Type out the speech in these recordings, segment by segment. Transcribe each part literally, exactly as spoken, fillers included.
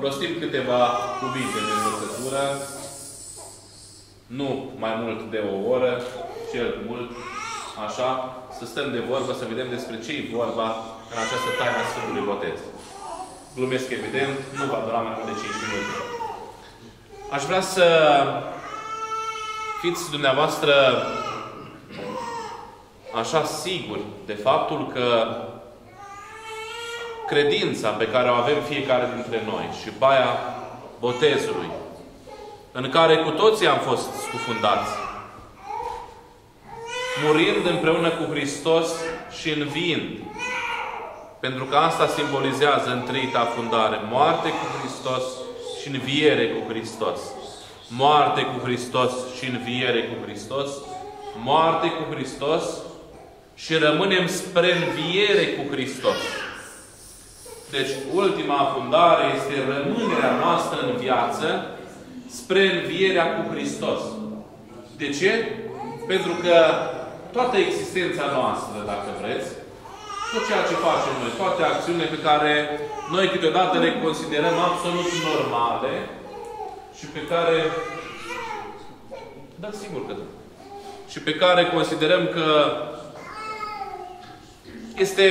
rostim câteva cuvinte de învățătură, nu mai mult de o oră, cel mult, așa, să stăm de vorbă, să vedem despre ce e vorba în această taină a Sfântului Botez. Glumesc, evident, nu va dura mai mult de cinci minute. Aș vrea să fiți dumneavoastră așa siguri de faptul că credința pe care o avem fiecare dintre noi și baia botezului, în care cu toții am fost scufundați, murind împreună cu Hristos și înviind, pentru că asta simbolizează întreita fundare, moarte cu Hristos și înviere cu Hristos. Moarte cu Hristos și înviere cu Hristos. Moarte cu Hristos și rămânem spre înviere cu Hristos. Deci, ultima fundare este rămânerea noastră în viață spre învierea cu Hristos. De ce? Pentru că toată existența noastră, dacă vreți, tot ceea ce facem noi, toate acțiunile pe care noi câteodată le considerăm absolut normale și pe care... Da, sigur că da. Și pe care considerăm că este...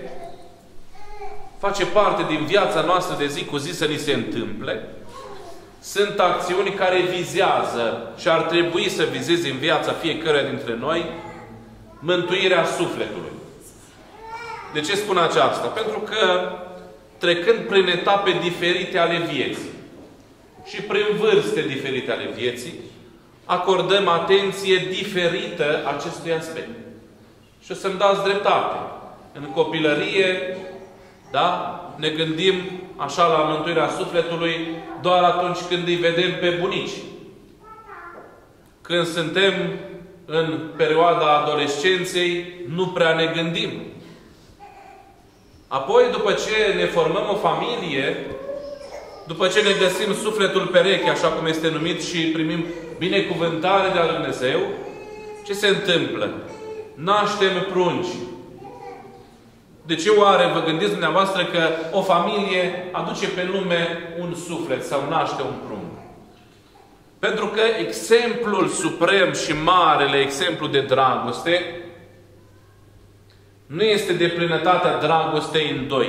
face parte din viața noastră de zi cu zi să ni se întâmple, sunt acțiuni care vizează și ar trebui să vizeze în viața fiecăruia dintre noi mântuirea sufletului. De ce spun aceasta? Pentru că trecând prin etape diferite ale vieții și prin vârste diferite ale vieții, acordăm atenție diferită acestui aspect. Și o să-mi dați dreptate. În copilărie, da? Ne gândim așa la mântuirea sufletului doar atunci când îi vedem pe bunici. Când suntem în perioada adolescenței, nu prea ne gândim. Apoi, după ce ne formăm o familie, după ce ne găsim sufletul pereche, așa cum este numit, și primim binecuvântare de la Dumnezeu, ce se întâmplă? Naștem prunci. De ce oare vă gândiți dumneavoastră că o familie aduce pe lume un suflet sau naște un prunc? Pentru că exemplul suprem și marele exemplu de dragoste nu este deplinătatea dragostei în doi,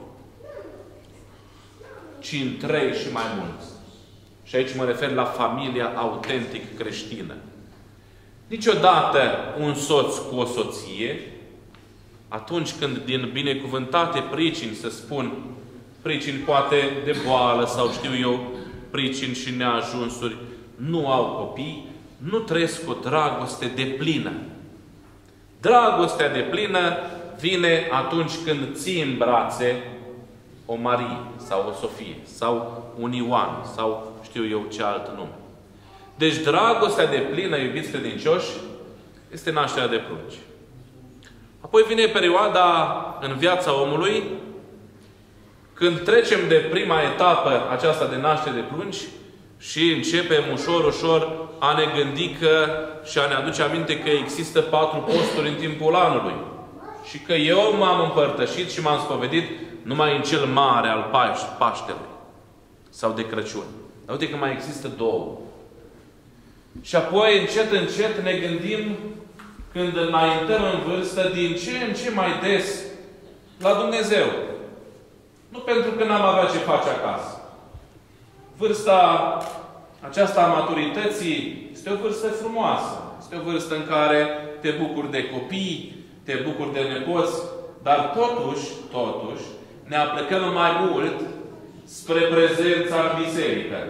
ci în trei și mai mulți. Și aici mă refer la familia autentic creștină. Niciodată un soț cu o soție, atunci când din binecuvântate pricini, să spun, pricini poate de boală sau știu eu, pricini și neajunsuri, nu au copii, nu trăiesc o dragoste deplină. Dragostea deplină vine atunci când ții în brațe o Marie sau o Sofie sau un Ioan sau știu eu ce alt nume. Deci dragostea deplină, iubiți credincioși, este nașterea de prunci. Apoi vine perioada în viața omului când trecem de prima etapă aceasta de naștere de prunci și începem ușor, ușor a ne gândi că și a ne aduce aminte că există patru posturi în timpul anului. Și că eu m-am împărtășit și m-am spovedit numai în cel mare al Paștelui sau de Crăciun. Dar uite că mai există două. Și apoi, încet, încet, ne gândim, când înaintăm în vârstă, din ce în ce mai des la Dumnezeu. Nu pentru că n-am avea ce face acasă. Vârsta aceasta a maturității este o vârstă frumoasă. Este o vârstă în care te bucuri de copii, te bucuri de nepoți, dar totuși, totuși, ne aplecăm mai mult spre prezența în biserică.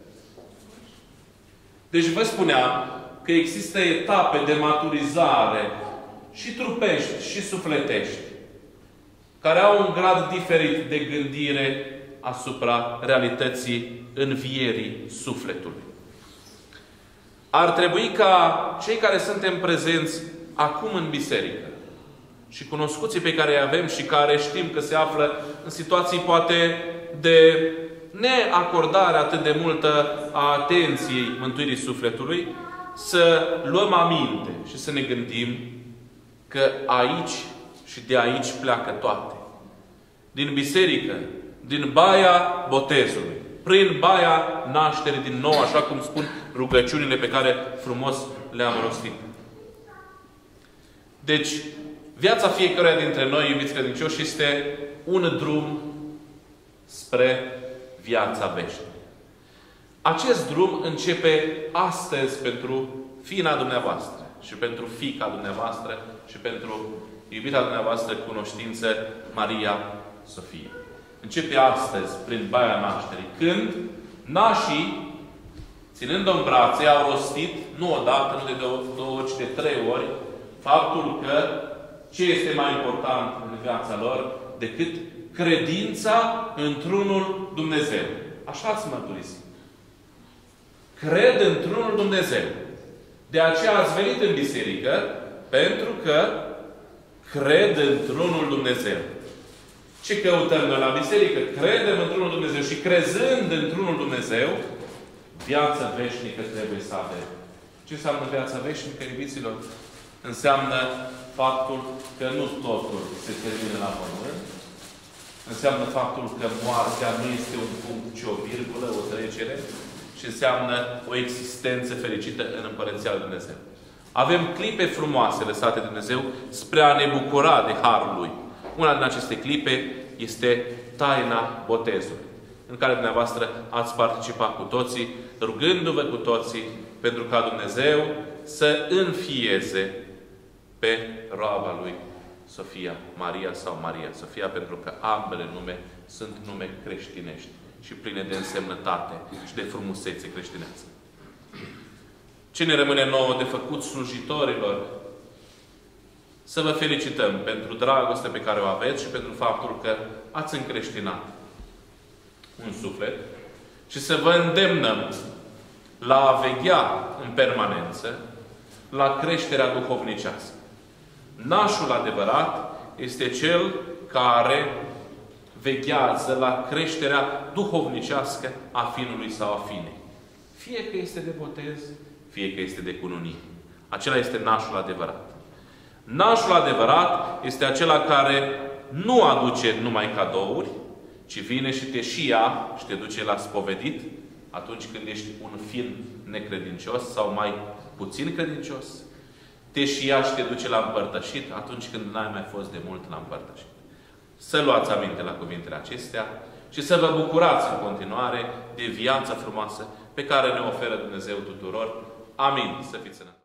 Deci vă spuneam că există etape de maturizare și trupești și sufletești, care au un grad diferit de gândire asupra realității învierii sufletului. Ar trebui ca cei care suntem prezenți acum în biserică și cunoscuții pe care îi avem și care știm că se află în situații poate de neacordare atât de multă a atenției mântuirii sufletului, să luăm aminte și să ne gândim că aici și de aici pleacă toate. Din biserică, din baia botezului, prin baia nașterii din nou, așa cum spun rugăciunile pe care frumos le-am rostit. Deci, viața fiecăruia dintre noi, iubiți credincioși, este un drum spre viața veșnică. Acest drum începe astăzi pentru fina dumneavoastră și pentru fiica dumneavoastră și pentru iubita dumneavoastră cunoștință, Maria Sofie. Începe astăzi, prin baia nașterii, când nașii, ținând-o în brațe, au rostit, nu odată, nu de două, două ci de trei ori, faptul că ce este mai important în viața lor decât credința într-unul Dumnezeu. Așa ați mărturisit. Cred într-unul Dumnezeu. De aceea ați venit în biserică, pentru că cred într-unul Dumnezeu. Ce căutăm noi la biserică? Credem într-unul Dumnezeu și crezând într-unul Dumnezeu, viața veșnică trebuie să avem. Ce înseamnă viața veșnică, iubiților? Înseamnă faptul că nu totul se termină la pământ. Înseamnă faptul că moartea nu este un punct, ci o virgulă, o trecere. Și înseamnă o existență fericită în Împărăția lui Dumnezeu. Avem clipe frumoase lăsate de Dumnezeu spre a ne bucura de Harul Lui. Una din aceste clipe este taina botezului, în care dumneavoastră ați participat cu toții, rugându-vă cu toții, pentru ca Dumnezeu să înfieze pe roaba Lui Sofia, Maria sau Maria Sofia, pentru că ambele nume sunt nume creștinești și pline de însemnătate și de frumusețe creștinească. Ce ne rămâne nouă de făcut, slujitorilor? Să vă felicităm pentru dragostea pe care o aveți și pentru faptul că ați încreștinat un suflet și să vă îndemnăm la a veghea în permanență la creșterea duhovnicească. Nașul adevărat este cel care veghează la creșterea duhovnicească a finului sau a finei. Fie că este de botez, fie că este de cununie. Acela este nașul adevărat. Nașul adevărat este acela care nu aduce numai cadouri, ci vine și te și ia și te duce la spovedit atunci când ești un fin necredincios sau mai puțin credincios. Te și ia și te duce la împărtășit atunci când n-ai mai fost de mult la împărtășit. Să luați aminte la cuvintele acestea și să vă bucurați în continuare de viața frumoasă pe care ne oferă Dumnezeu tuturor. Amin. Să fiți sănătoși.